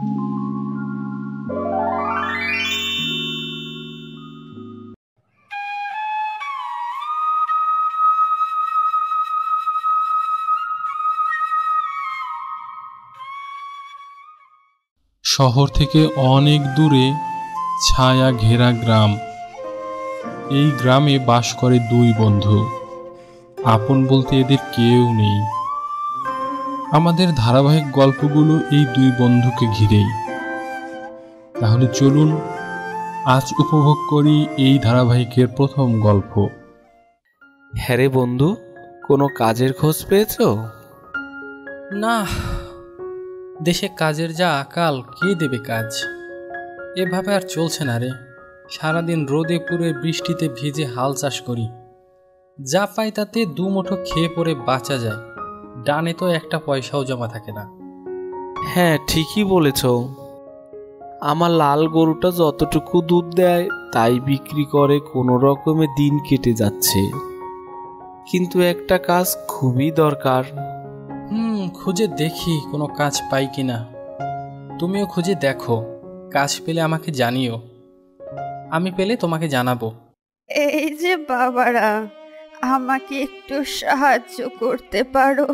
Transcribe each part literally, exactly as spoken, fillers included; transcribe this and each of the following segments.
শহর থেকে অনেক দূরে ছায়া ঘেরা গ্রাম। এই গ্রামে বাস করে দুই বন্ধু, আপন বলতে এদের কেউ নেই। আমাদের ধারাবাহিক গল্পগুলো এই দুই বন্ধুকে ঘিরেই। তাহলে চলুন আজ উপভোগ করি এই ধারাবাহিকের প্রথম গল্প। হ্যাঁ রে বন্ধু, কোনো কাজের খোঁজ পেয়েছো? না, দেশে কাজের যা আকাল, কে দেবে কাজ? এভাবে আর চলছে না রে। সারাদিন রোদে পুড়ে বৃষ্টিতে ভিজে হাল চাষ করি, যা পাই তাতে দু মুঠো খেয়ে পরে বাঁচা যায়। ডানে তো একটা পয়সাও জমা থাকে না। হ্যাঁ, ঠিকই বলেছ। আমার লাল গরুটা যতটুকু দুধ দেয় তাই বিক্রি করে কোনো রকমে দিন কেটে যাচ্ছে, কিন্তু একটা কাজ খুবই দরকার। হুম খুঁজে দেখি কোনো কাজ পাই কিনা। তুমিও খুঁজে দেখো, কাজ পেলে আমাকে জানিও, আমি পেলে তোমাকে জানাবো। এই যে বাবারা, আমাকে একটু সাহায্য করতে পারো?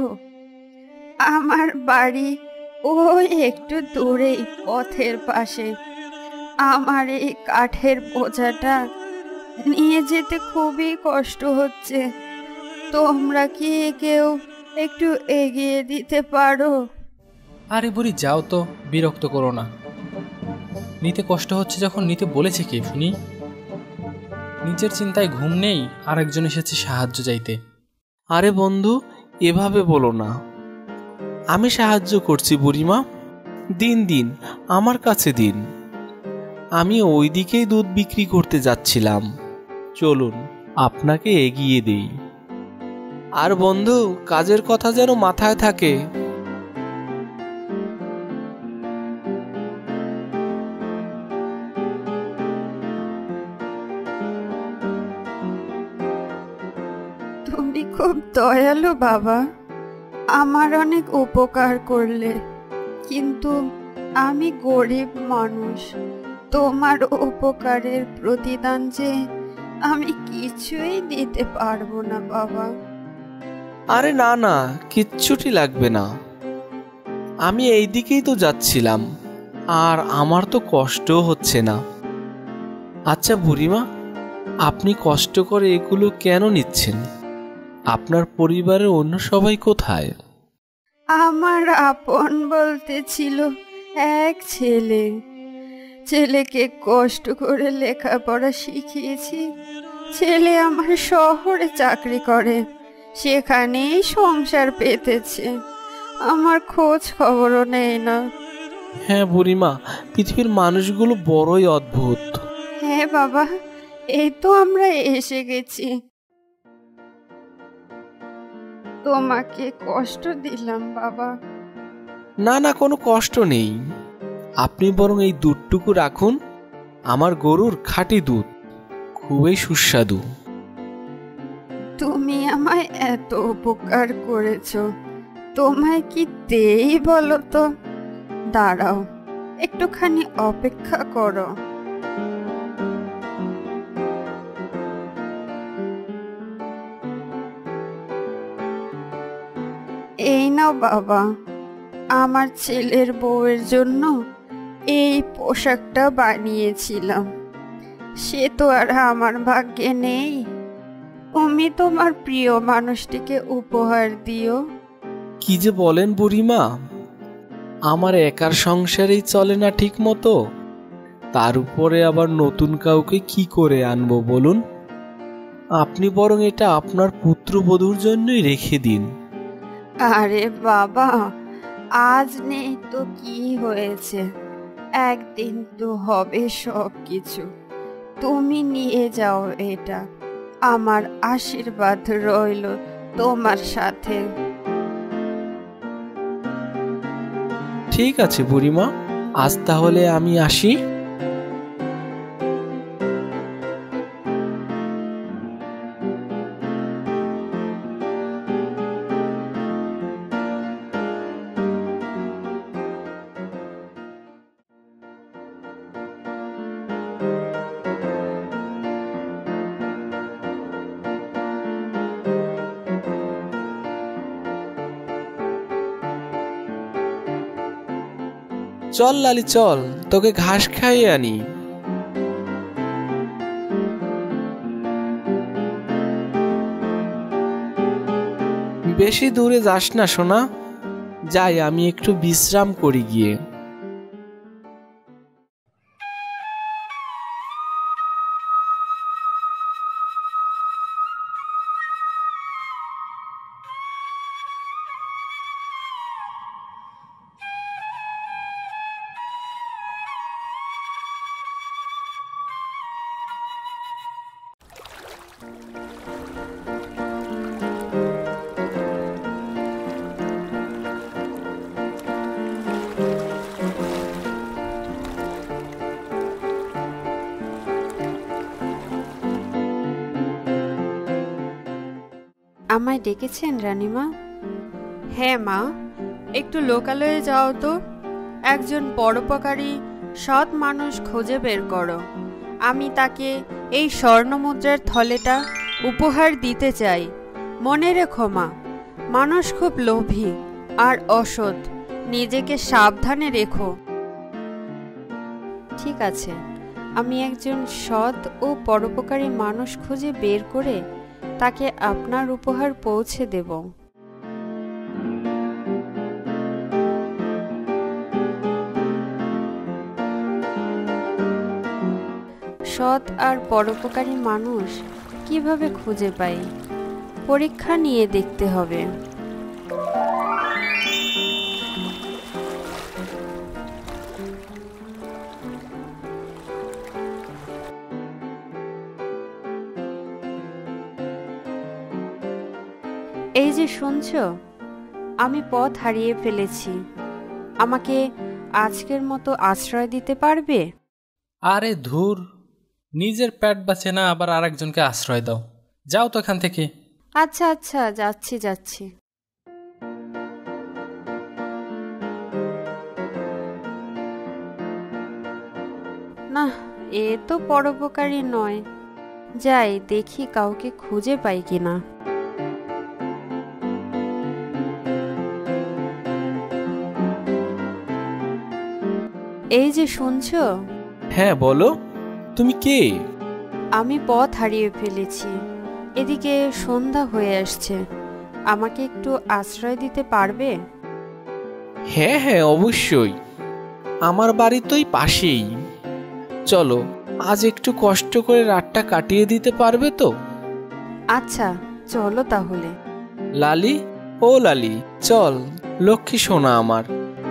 আমার বাড়ি ওই একটু দূরেই, পথের পাশে। আমার এই কাঠের বোঝাটা নিয়ে যেতে খুবই কষ্ট হচ্ছে। তোমরা কি কেউ একটু এগিয়ে দিতে পারো? আরে বুড়ি, যাও তো, বিরক্ত করো না। নিতে কষ্ট হচ্ছে যখন নিতে বলেছে কে শুনি? নিজের চিন্তায় ঘুম নেই, আর একজন এসেছে সাহায্য চাইতে। আরে বন্ধু, এভাবে বলো না। আমি সাহায্য করছি বুড়িমা, দিন দিন আমার কাছে দিন। আমি ওই দিকেই দুধ বিক্রি করতে যাচ্ছিলাম, চলুন আপনাকে এগিয়ে দেই। আর বন্ধু, কাজের কথা যেন মাথায় থাকে। তুমি খুব দয়ালু বাবা, আমার অনেক উপকার করলে, কিন্তু আমি গরিব মানুষ। তোমার উপকারের প্রতিদান যে আমি কিছুই দিতে পারবো না বাবা। আরে না না, কিচ্ছুটি লাগবে না। আমি এই দিকেই তো যাচ্ছিলাম, আর আমার তো কষ্টও হচ্ছে না। আচ্ছা বুড়িমা, আপনি কষ্ট করে এগুলো কেন নিচ্ছেন? আপনার পরিবারের অন্য সবাই কোথায়? আমার আপন বলতে ছিল এক ছেলে। ছেলেকে কষ্ট করে লেখাপড়া শিখিয়েছি। ছেলে আমার শহরে চাকরি করে, সেখানেই সংসার পেতেছে। আমার খোঁজ খবরও নেই না। হ্যাঁ বুড়িমা, পৃথিবীর মানুষগুলো বড়ই অদ্ভুত। হ্যাঁ বাবা, এই তো আমরা এসে গেছি। তোমাকে কষ্ট দিলাম বাবা। না না, কোনো কষ্ট নেই। আপনি বরং এই দুধটুকু রাখুন। আমার গরুর খাঁটি দুধ, খুবই সুস্বাদু। তুমি আমায় এত উপকার করেছো, তোমায় কি দেই বলো তো? দাঁড়াও, একটুখানি অপেক্ষা করো। এই নাও বাবা, আমার ছেলের বউয়ের জন্য এই পোশাকটা বানিয়েছিলাম। সে তো আর আমার ভাগ্যে নেই। তুমি তোমার প্রিয় মানুষটিকে উপহার দিও। কি যে বলেন বুড়িমা, আমার একার সংসারেই চলে না ঠিক মতো, তার উপরে আবার নতুন কাউকে কি করে আনবো বলুন? আপনি বরং এটা আপনার পুত্রবধূর জন্যই রেখে দিন। আরে বাবা, আজ নেই তো কি হয়েছে, একদিন তো হবে সব কিছু। তুমি নিয়ে যাও এটা, আমার আশীর্বাদ রইল তোমার সাথে। ঠিক আছে বুড়িমা, আজ তাহলে আমি আসি। চল লালি চল, তোকে ঘাস খাইয়ে আনি। বেশি দূরে যাস না সোনা, যাই আমি একটু বিশ্রাম করি গিয়ে। আমায় ডেকেছেন রানীমা? হ্যাঁ মা, একটু লোকালয়ে যাও তো, একজন পরোপকারী সৎ মানুষ খুঁজে বের করো। আমি তাকে এই স্বর্ণমুদ্রার থলেটা উপহার দিতে চাই। মনে রেখো মা, মানুষ খুব লোভী আর অসৎ, নিজেকে সাবধানে রেখো। ঠিক আছে, আমি একজন সৎ ও পরোপকারী মানুষ খুঁজে বের করে তাকে আপনার উপহার পৌঁছে দেব। সৎ আর পরোপকারী মানুষ কিভাবে খুঁজে পাই, পরীক্ষা নিয়ে দেখতে হবে। এই যে শুনছো, আমি পথ হারিয়ে ফেলেছি, আমাকে আজকের মতো আশ্রয় দিতে পারবে? আরে ধুর, নিজের পেট বাঁচে না আবার আরেকজনকে আশ্রয় দাও। যাও তো এখান থেকে। আচ্ছা আচ্ছা, যাচ্ছি যাচ্ছি। না, এ তো পরোপকারী নয়। যাই দেখি কাউকে খুঁজে পাই কিনা। এই যে শুনছো? হ্যাঁ বলো, তুমি কে? আমি পথ হারিয়ে ফেলেছি, এদিকে সন্ধ্যা হয়ে আসছে, আমাকে একটু আশ্রয় দিতে পারবে? হ্যাঁ হ্যাঁ অবশ্যই, আমার বাড়ি তো এই পাশেই। চলো, আজ একটু কষ্ট করে রাতটা কাটিয়ে দিতে পারবে তো? আচ্ছা চলো তাহলে। লালি, ও লালি, চল, লক্ষ্মী সোনা আমার।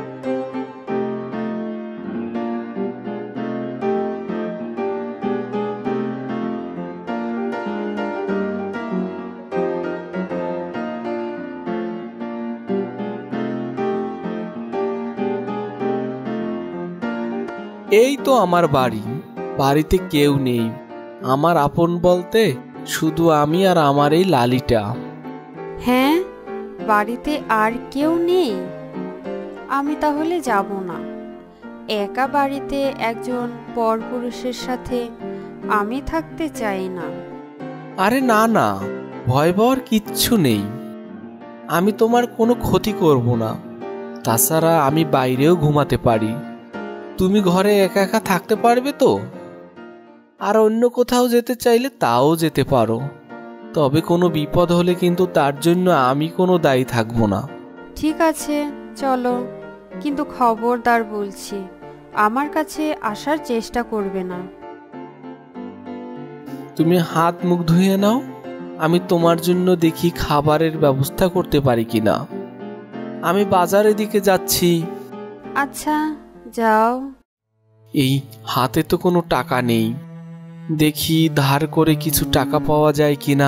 এই তো আমার বাড়ি, বাড়িতে কেউ নেই। আমার আপন বলতে শুধু আমি আর আমার এই লালিটা। হ্যাঁ, বাড়িতে আর কেউ নেই? আমি তাহলে যাব না। একা বাড়িতে একজন পরপুরুষের সাথে আমি থাকতে চাই না। আরে না না, ভয় পাওয়ার কিচ্ছু নেই, আমি তোমার কোনো ক্ষতি করব না। তাছাড়া আমি বাইরেও ঘুমাতে পারি, তুমি ঘরে একা একা থাকতে পারবে তো? আর অন্য কোথাও যেতে চাইলে তাও যেতে পারো, তবে কোনো বিপদ হলে কিন্তু তার জন্য আমি কোনো দায়ী থাকবো না। ঠিক আছে চলো, কিন্তু খবরদার বলছি, আমার কাছে আসার চেষ্টা করবে না। তুমি হাত মুখ ধুয়ে নাও, আমি তোমার জন্য দেখি খাবারের ব্যবস্থা করতে পারি কিনা। আমি বাজারের দিকে যাচ্ছি। আচ্ছা যাও। এই হাতে তো কোনো টাকা নেই, দেখি ধার করে কিছু টাকা পাওয়া যায় কিনা।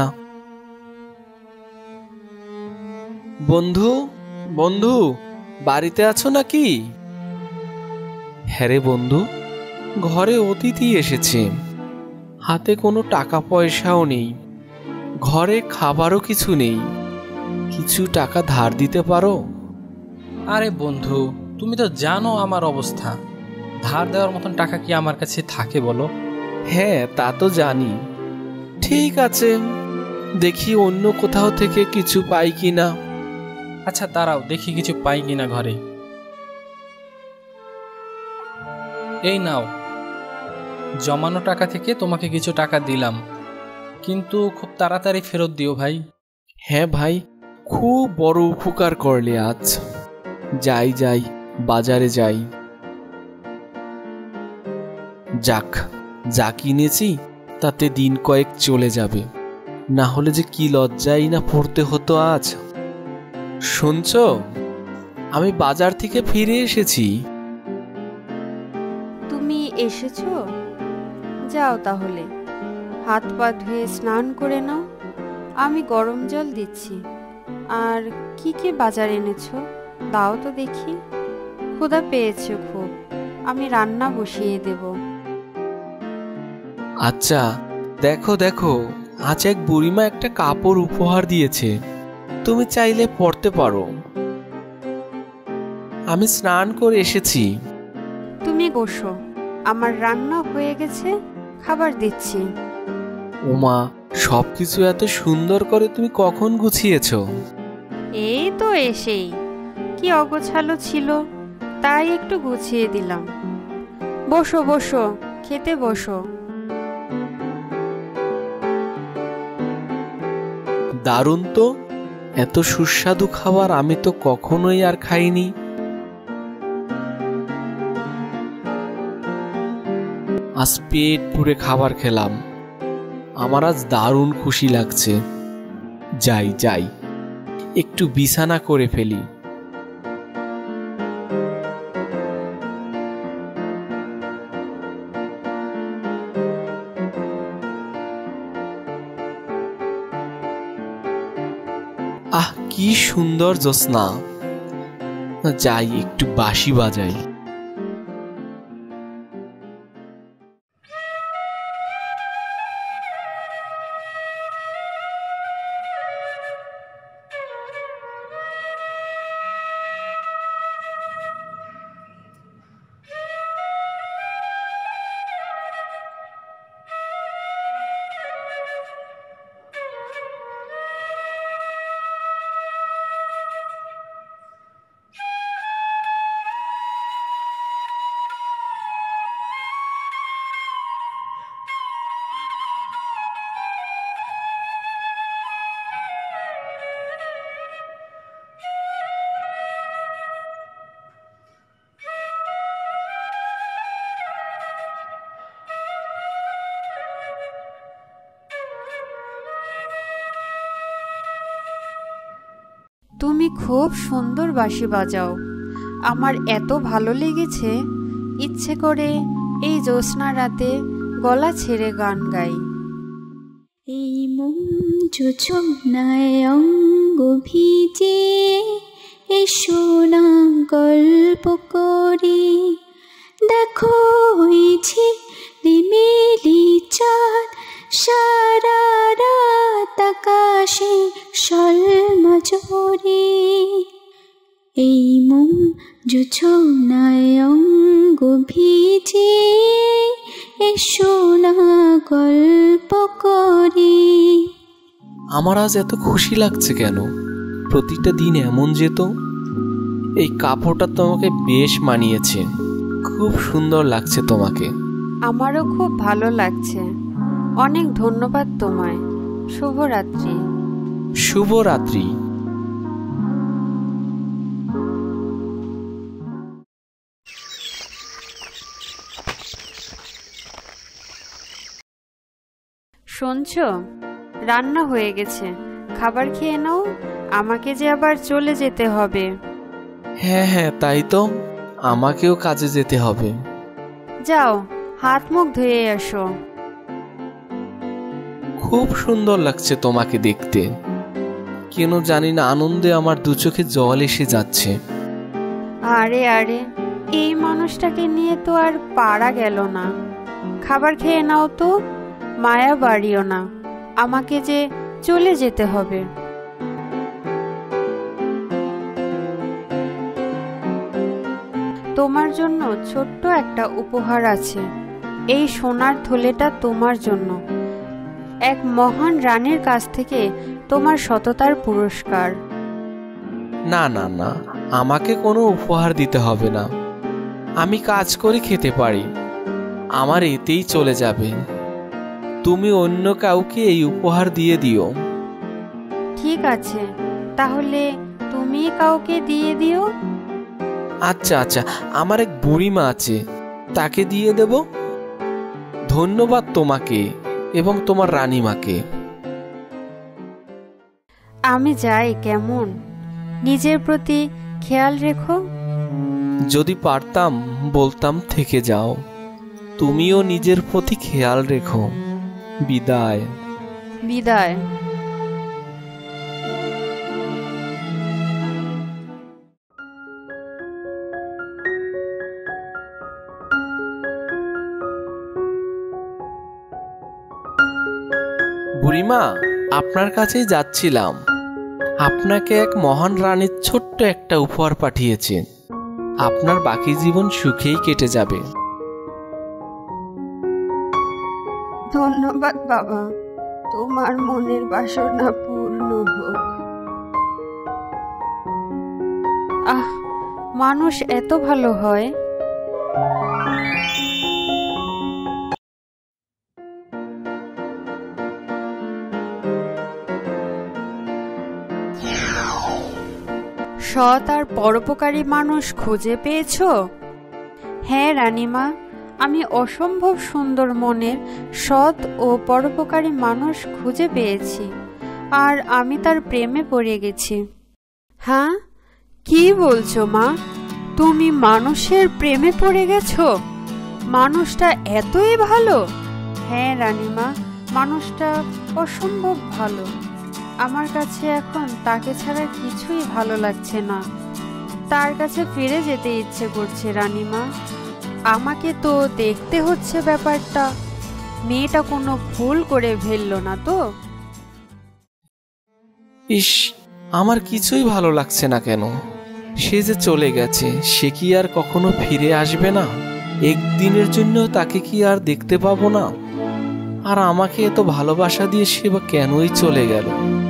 বন্ধু, বন্ধু, বাড়িতে আছো নাকি? হ্যাঁ রে বন্ধু, ঘরে অতিথি এসেছে, হাতে কোনো টাকা পয়সাও নেই, ঘরে খাবারও কিছু নেই, কিছু টাকা ধার দিতে পারো? আরে বন্ধু, তুমি তো জানো আমার অবস্থা, ধার দেওয়ার মতন টাকা কি আমার কাছে থাকে বলো? হ্যাঁ তা তো জানি। ঠিক আছে, দেখি অন্য কোথাও থেকে কিছু পাই কিনা। আচ্ছা দাঁড়াও, দেখি কিছু পাই কিনা ঘরে। এই নাও, জমানো টাকা থেকে তোমাকে কিছু টাকা দিলাম, কিন্তু খুব তাড়াতাড়ি ফেরত দিও ভাই। হ্যাঁ ভাই, খুব বড় উপকার করলে আজ। যাই যাই, বাজারে যাই। যাক, যা কিনেছি তাতে দিন কয়েক চলে যাবে, না হলে যে কি লজ্জাই না পড়তে হতো আজ। শুনছো, আমি বাজার থেকে ফিরে এসেছি। তুমি এসেছো? যাও তাহলে, হাত পা ধুয়ে স্নান করে নাও, আমি গরম জল দিচ্ছি। আর কি কি বাজার এনেছো দাও তো দেখি। ক্ষুধা পেয়েছে খুব, আমি রান্না বসিয়ে দেব। আচ্ছা, দেখো দেখো, আজ এক বুড়িমা একটা কাপড় উপহার দিয়েছে, তুমি চাইলে পরতে পারো। আমি স্নান করে এসেছি। তুমি বসো, আমার রান্না হয়ে গেছে, খাবার দিচ্ছি। ওমা, সবকিছু এত সুন্দর করে তুমি কখন গুছিয়েছো? এই তো এসেই, কি অগোছালো ছিল তাই একটু গুছিয়ে দিলাম। বসো বসো, খেতে বসো। দারুণ তো, এত সুস্বাদু খাবার আমি তো কখনোই আর খাইনি। আজ পেট পুরে খাবার খেলাম, আমার আজ দারুণ খুশি লাগছে। যাই যাই, একটু বিছানা করে ফেলি। আহ, কি সুন্দর জ্যোৎস্না। যাই, একটু বাঁশি বাজাই। তুমি খুব সুন্দর বাঁশি বাজাও, আমার এত ভালো লেগেছে, ইচ্ছে করে এই জ্যোৎস্না রাতে গলা ছেড়ে গান গাই। এই মন যোছনায় অঙ্গ ভিজে এসো না গল্প করি, দেখো হয়েছে রিমেলি চাঁদ, সারা রাত আকাশে সলমা জোরে। এই মন যোছনায় অঙ্গ ভিজে এসো না গল্প করি। আমার আজ এত খুশি লাগছে কেন? প্রতিটা দিন এমন যেত। এই কাপড়টা তোমাকে বেশ মানিয়েছে, খুব সুন্দর লাগছে তোমাকে। আমারও খুব ভালো লাগছে, অনেক ধন্যবাদ তোমায়। শুভরাত্রি। শুভরাত্রি। শুনছো, রান্না হয়ে গেছে, খাবার খেয়ে নাও, আমাকে যে আবার চলে যেতে হবে। হ্যাঁ হ্যাঁ, তাই তো, আমাকেও কাজে যেতে হবে। যাও, হাত মুখ ধুয়ে আসো। খুব সুন্দর লাগছে তোমাকে দেখতে, কেন জানি না আনন্দে আমার দু চোখে জল এসে যাচ্ছে। আরে আরে, এই মানুষটাকে নিয়ে তো আর পারা গেল না। খাবার খেয়ে নাও তো, মায়া বাড়িও না, আমাকে যে চলে যেতে হবে। তোমার জন্য ছোট্ট একটা উপহার আছে, এই সোনার থলেটা তোমার জন্য, এক মহান রানীর কাছ থেকে তোমার সততার পুরস্কার। না না না, আমাকে কোনো উপহার দিতে হবে না, আমি কাজ করে খেতে পারি, আমার এতেই চলে যাবে। তুমি অন্য কাউকে এই উপহার দিয়ে দিও। ঠিক আছে, তাহলে তুমি কাউকে দিয়ে দিও। আচ্ছা আচ্ছা, আমার এক বুড়িমা আছে, তাকে দিয়ে দেব। ধন্যবাদ তোমাকে এবং তোমার রানীমাকে। আমি যাই কেমন, নিজের প্রতি খেয়াল রেখো। যদি পারতাম বলতাম থেকে যাও। তুমিও নিজের প্রতি খেয়াল রেখো। বিদায়। বিদায়। বুড়িমা, আপনার কাছেই যাচ্ছিলাম। আপনাকে এক মহান রানীর ছোট্ট একটা উপহার পাঠিয়েছেন। আপনার বাকি জীবন সুখেই কেটে যাবে। ধন্যবাদ বাবা, তোমার মনের বাসনা পূর্ণ হোক। আহ, মানুষ এত ভালো হয়। সৎ আর পরোপকারী মানুষ খুঁজে পেয়েছো? হ্যাঁ রানীমা, আমি অসম্ভব সুন্দর মনের সৎ ও পরোপকারী মানুষ খুঁজে পেয়েছি, আর আমি তার প্রেমে পড়ে গেছি। হ্যাঁ, কি বলছো মা? তুমি মানুষের প্রেমে পড়ে গেছো? মানুষটা এতই ভালো? হ্যাঁ রানীমা, মানুষটা অসম্ভব ভালো। আমার কাছে এখন তাকে ছাড়া কিছুই ভালো লাগছে না। তার কাছে ফিরে যেতে ইচ্ছে করছে রানীমা। আমাকে তো দেখতে হচ্ছে ব্যাপারটা। মেয়েটা কোনো ভুল করে ফেললো না তো? ইস, আমার কিছুই ভালো লাগছে না কেন? সে যে চলে গেছে, সে কি আর কখনো ফিরে আসবে না? একদিনের জন্য তাকে কি আর দেখতে পাবো না? আর আমাকে এত ভালোবাসা দিয়ে সে বা কেনই চলে গেল?